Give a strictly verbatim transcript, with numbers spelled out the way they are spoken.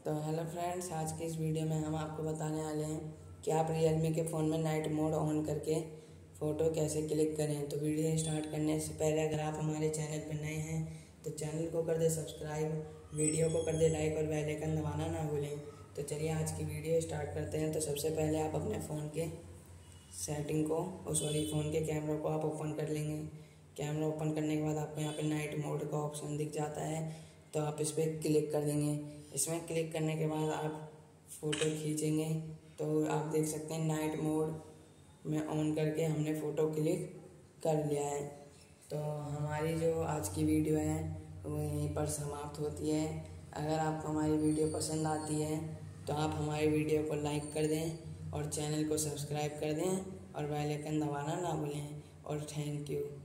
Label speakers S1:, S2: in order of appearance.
S1: तो hello friends, आज की इस वीडियो में हम आपको बताने वाले हैं कि आप रियलमी के फ़ोन में नाइट मोड ऑन करके फ़ोटो कैसे क्लिक करें। तो वीडियो स्टार्ट करने से पहले अगर आप हमारे चैनल पर नए हैं तो चैनल को कर दे सब्सक्राइब, वीडियो को कर दे लाइक और बेल आइकन दबाना ना भूलें। तो चलिए आज की वीडियो स्टार्ट करते हैं। तो सबसे पहले आप अपने फ़ोन के सेटिंग को और सॉरी फ़ोन के कैमरा को आप ओपन कर लेंगे। कैमरा ओपन करने के बाद आपको यहाँ पे नाइट मोड का ऑप्शन दिख जाता है, तो आप इस पर क्लिक कर देंगे। इसमें क्लिक करने के बाद आप फ़ोटो खींचेंगे तो आप देख सकते हैं नाइट मोड में ऑन करके हमने फ़ोटो क्लिक कर लिया है। तो हमारी जो आज की वीडियो है वो यहीं पर समाप्त होती है। अगर आपको हमारी वीडियो पसंद आती है तो आप हमारी वीडियो को लाइक कर दें और चैनल को सब्सक्राइब कर दें और बेल आइकन दबाना ना भूलें। और थैंक यू।